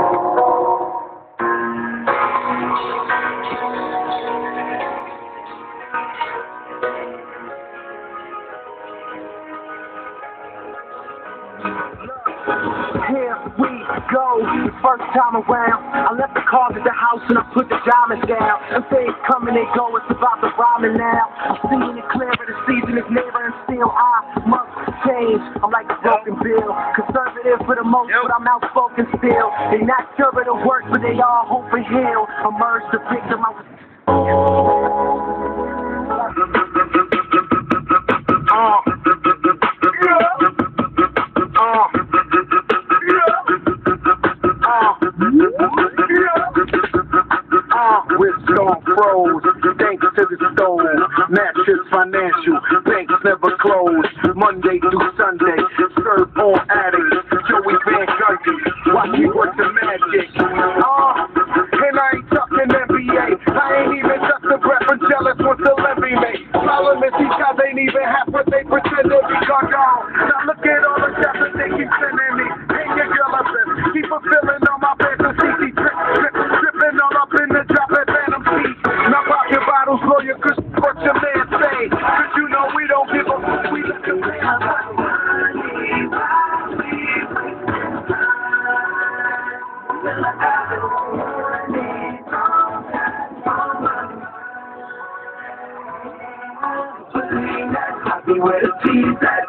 Here we go, the first time around. I left the cars at the house and I put the diamonds down. And things come and they go, it's about the rhyming now. I'm seeing it clear, but the season is near and still I must change. I'm like a broken bill, conservative for the most, but I'm outspoken still. They not sure it'll work, but they all hope and heal. Emerge the victim, with stone froze, thanks to the stove. Matches financial, banks never close. Monday through Sunday, serve all addicts. Joey Van Gundy, watch me work the magic. And I ain't talking NBA. I ain't even touched the breath and jealous with the levy mate. Problem is these guys ain't even half what they pretend to be. Gone. Now look at all the shots that they keep sending me. Hang your girl up and keep fulfilling all my fantasies. Dripping all up in the drop at Phantom Seat. Now pop your bottles, lawyer, cause what your man say. Cause you know we don't give a fuck, we let them pay our where the tea's at.